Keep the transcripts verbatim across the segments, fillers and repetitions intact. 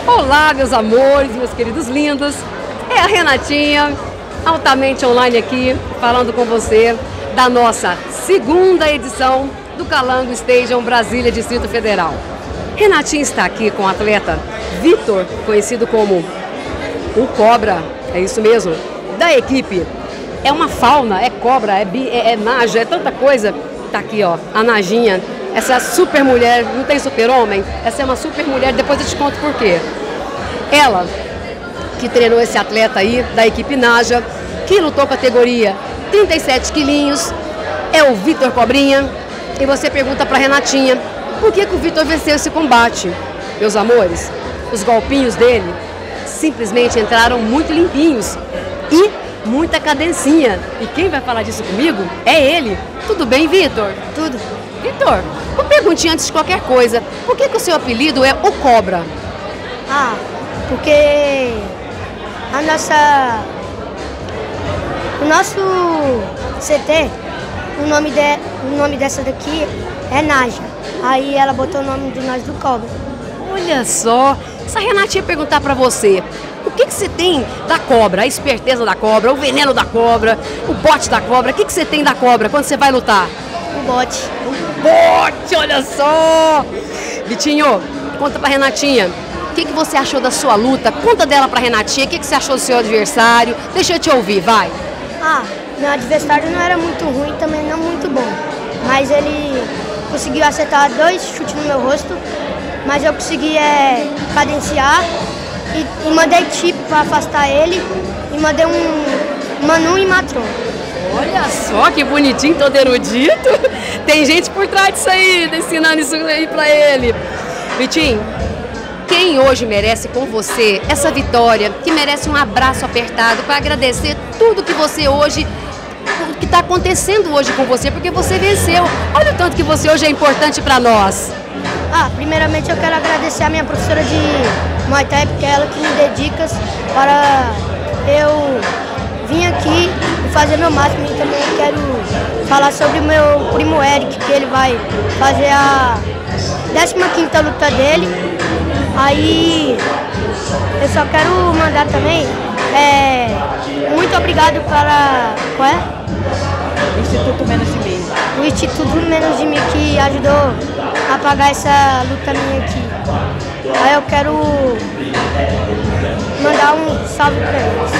Olá, meus amores, meus queridos lindos. É a Renatinha, altamente online aqui, falando com você da nossa segunda edição do Calango Stadium Brasília, Distrito Federal. Renatinha está aqui com o atleta Vitor, conhecido como o Cobra, é isso mesmo, da equipe. É uma fauna, é cobra, é, bi, é, é naja, é tanta coisa. Tá aqui, ó, a Najinha, essa super mulher, não tem super-homem? Essa é uma super mulher, depois eu te conto por quê. Ela, que treinou esse atleta aí, da equipe Naja, que lutou categoria trinta e sete quilinhos, é o Vitor Cobrinha. E você pergunta pra Renatinha, por que que o Vitor venceu esse combate? Meus amores, os golpinhos dele simplesmente entraram muito limpinhos e muita cadencinha. E quem vai falar disso comigo é ele. Tudo bem, Vitor? Tudo. Vitor, uma perguntinha antes de qualquer coisa. Por que que o seu apelido é o Cobra? Ah, porque a nossa... O nosso C T, o nome, de, o nome dessa daqui é Naja. Aí ela botou o nome de nós do Cobra. Olha só, se a Renatinha perguntar pra você, o que que você tem da cobra? A esperteza da cobra, o veneno da cobra, o bote da cobra, o que que você tem da cobra quando você vai lutar? O bote. O bote, olha só! Vitinho, conta pra Renatinha, o que que você achou da sua luta? Conta dela pra Renatinha, o que que você achou do seu adversário? Deixa eu te ouvir, vai! Ah, meu adversário não era muito ruim, também não muito bom. Mas ele conseguiu acertar dois chutes no meu rosto, mas eu consegui é, cadenciar e, e mandei chip para afastar ele e mandei um Manu e Matron. Olha só que bonitinho, todo erudito. Tem gente por trás disso aí, ensinando isso aí pra ele. Vitinho, quem hoje merece com você essa vitória, que merece um abraço apertado para agradecer tudo que você hoje, o que está acontecendo hoje com você, porque você venceu. Olha o tanto que você hoje é importante para nós. Ah, primeiramente eu quero agradecer a minha professora de Muay Thai, porque é ela que me dedica para eu vir aqui e fazer meu máximo. E também quero falar sobre o meu primo Eric, que ele vai fazer a décima quinta luta dele. Aí eu só quero mandar também, é, muito obrigado para, qual é? Instituto Menos de Mim. O Instituto Menos de Mim, que ajudou a pagar essa luta minha aqui. Aí eu quero mandar um salve para eles.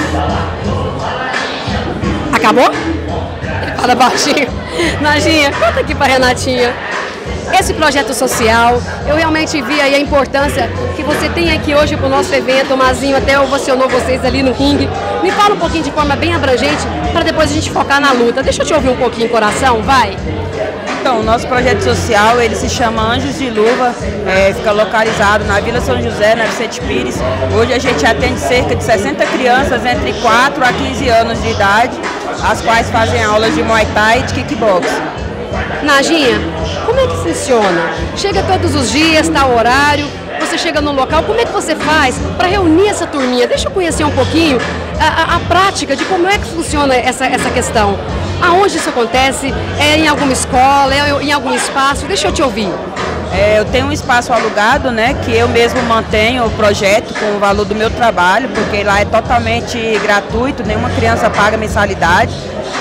Acabou? Fala baixinho. Najinha, conta aqui pra Renatinha. Esse projeto social, eu realmente vi aí a importância que você tem aqui hoje para o nosso evento. O Mazinho até ovacionou vocês ali no ringue. Me fala um pouquinho de forma bem abrangente para depois a gente focar na luta. Deixa eu te ouvir um pouquinho, coração, vai. Então, o nosso projeto social, ele se chama Anjos de Luva, é, fica localizado na Vila São José, na Vicente Pires. Hoje a gente atende cerca de sessenta crianças entre quatro a quinze anos de idade, as quais fazem aulas de Muay Thai e de Kickbox. Najinha, como é que funciona? Chega todos os dias, tá o horário, você chega no local, como é que você faz para reunir essa turminha? Deixa eu conhecer um pouquinho a, a, a prática de como é que funciona essa, essa questão. Aonde isso acontece? É em alguma escola? É em algum espaço? Deixa eu te ouvir. É, eu tenho um espaço alugado, né, que eu mesmo mantenho o projeto com o valor do meu trabalho, porque lá é totalmente gratuito, nenhuma criança paga mensalidade.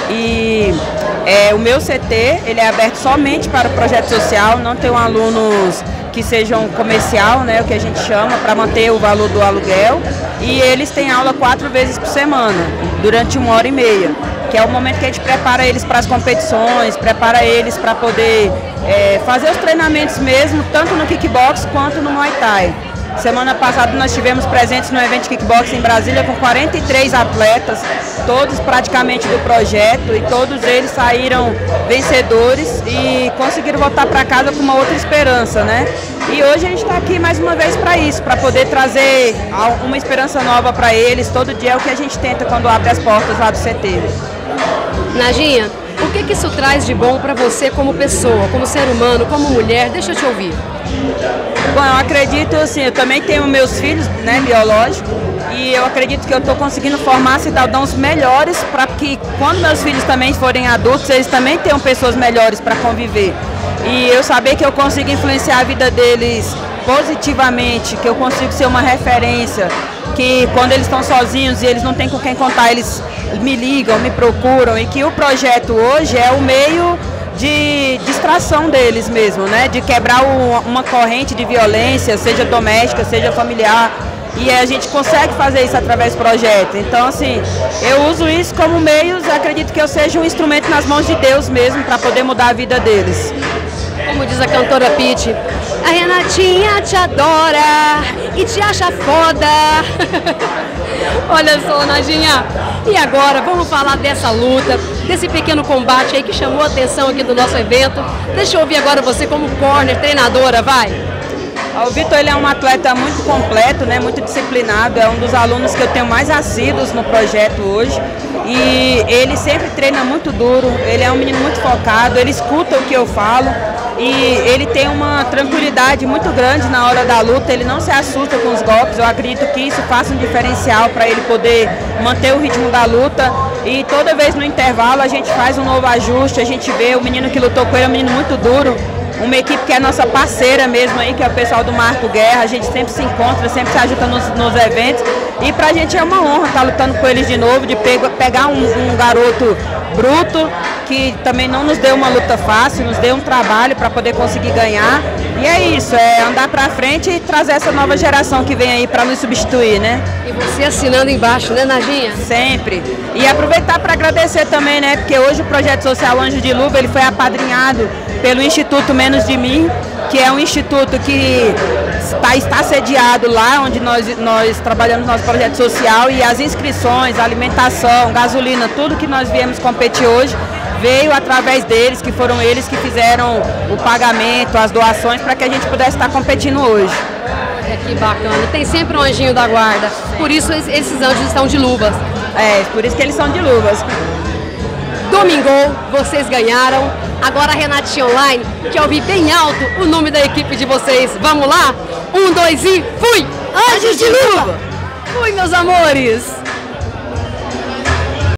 E é, o meu C T, ele é aberto somente para o projeto social, não tem alunos que sejam comercial, né, o que a gente chama, para manter o valor do aluguel. E eles têm aula quatro vezes por semana, durante uma hora e meia, que é o momento que a gente prepara eles para as competições, prepara eles para poder é, fazer os treinamentos mesmo, tanto no kickbox quanto no Muay Thai. Semana passada nós tivemos presentes no evento de kickbox em Brasília com quarenta e três atletas, todos praticamente do projeto, e todos eles saíram vencedores e conseguiram voltar para casa com uma outra esperança, né? E hoje a gente está aqui mais uma vez para isso, para poder trazer uma esperança nova para eles. Todo dia é o que a gente tenta quando abre as portas lá do C T. Najinha, o que que isso traz de bom para você como pessoa, como ser humano, como mulher? Deixa eu te ouvir. Bom, eu acredito assim, eu também tenho meus filhos, né, biológicos, e eu acredito que eu estou conseguindo formar cidadãos melhores para que quando meus filhos também forem adultos, eles também tenham pessoas melhores para conviver. E eu saber que eu consigo influenciar a vida deles positivamente, que eu consigo ser uma referência, que quando eles estão sozinhos e eles não têm com quem contar, eles me ligam, me procuram, e que o projeto hoje é o meio de distração deles mesmo, né? De quebrar o, uma corrente de violência, seja doméstica, seja familiar, e a gente consegue fazer isso através do projeto. Então, assim, eu uso isso como meios, acredito que eu seja um instrumento nas mãos de Deus mesmo, para poder mudar a vida deles. Como diz a cantora Pitty, a Renatinha te adora e te acha foda. Olha só, Nadinha, e agora vamos falar dessa luta, desse pequeno combate aí que chamou a atenção aqui do nosso evento. Deixa eu ouvir agora você como corner, treinadora, vai. O Vitor, ele é um atleta muito completo, né, muito disciplinado, é um dos alunos que eu tenho mais assíduos no projeto hoje, e ele sempre treina muito duro, ele é um menino muito focado, ele escuta o que eu falo, e ele tem uma tranquilidade muito grande na hora da luta, ele não se assusta com os golpes. Eu acredito que isso faça um diferencial para ele poder manter o ritmo da luta, e toda vez no intervalo a gente faz um novo ajuste, a gente vê o menino que lutou com ele é um menino muito duro, uma equipe que é nossa parceira mesmo aí, que é o pessoal do Marco Guerra, a gente sempre se encontra, sempre se ajuda nos, nos eventos, e pra gente é uma honra estar lutando com eles de novo, de pe pegar um, um garoto bruto, que também não nos deu uma luta fácil, nos deu um trabalho para poder conseguir ganhar, e é isso, é andar pra frente e trazer essa nova geração que vem aí para nos substituir, né? E você assinando embaixo, né, Nadinha? Sempre. E aproveitar para agradecer também, né, porque hoje o Projeto Social Anjo de Luva, ele foi apadrinhado pelo Instituto Menos de Mim, que é um instituto que está, está sediado lá onde nós, nós trabalhamos nosso projeto social, e as inscrições, alimentação, gasolina, tudo que nós viemos competir hoje, veio através deles, que foram eles que fizeram o pagamento, as doações, para que a gente pudesse estar competindo hoje. É, que bacana. Tem sempre um anjinho da guarda, por isso esses anjos estão de luvas. É, por isso que eles são de luvas. Domingou, vocês ganharam. Agora a Renatinha Online quer ouvir bem alto o nome da equipe de vocês. Vamos lá? Um, dois e fui! Anjos de Luva! Fui, meus amores!